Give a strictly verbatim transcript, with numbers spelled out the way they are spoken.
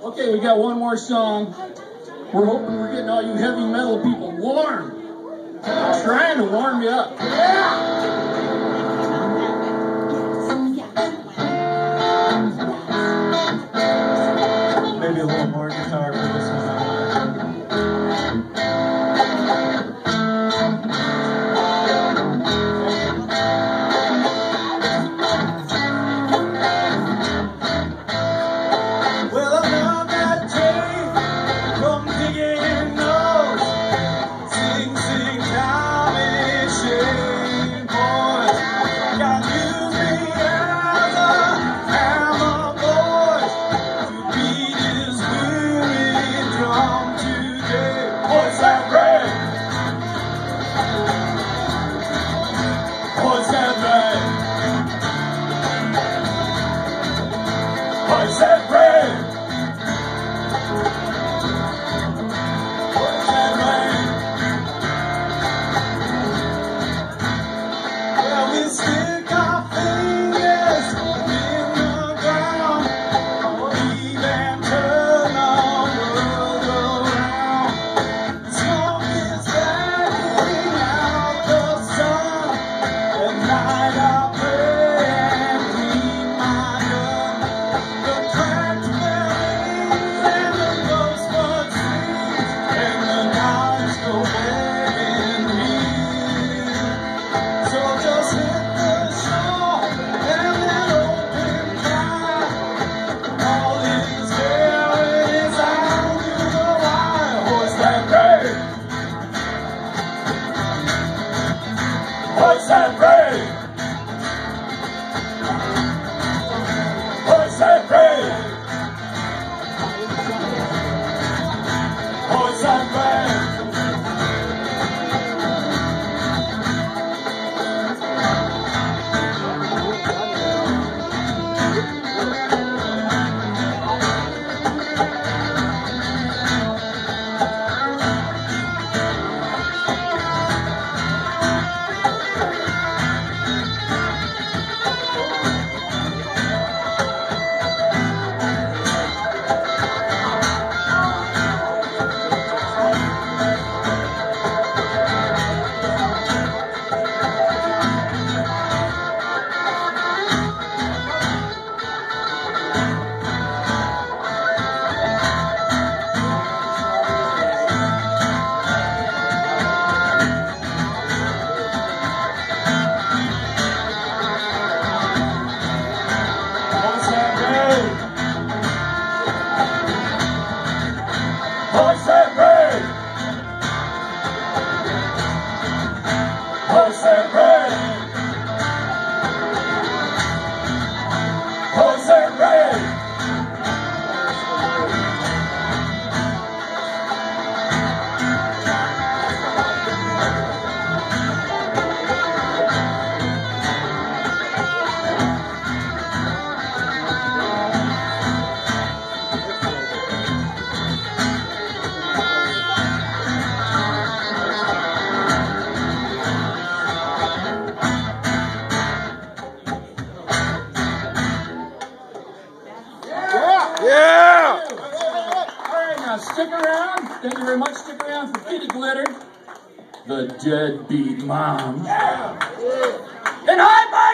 Okay, we got one more song. We're hoping we're getting all you heavy metal people warm. I'm trying to warm you up. Yeah! Maybe a little more guitar for this one. What's that rain? What's that rain? Well, we stick our fingers in the ground, leave and turn our world around. Smoke is blacking out the sun, at night I pray and clean my gun. The cracked berries and the rosebud trees, and the nights go begging me. So just hit the shore and then open wide. All is there is out in the wild. What's that rain? What's that rain? What's that rain? What's that rain? What's that rain? What's that rain? What's that rain? Yeah! All right, now stick around. Thank you very much. Stick around for Kitty Glitter, the deadbeat mom. Yeah. And hi, bye.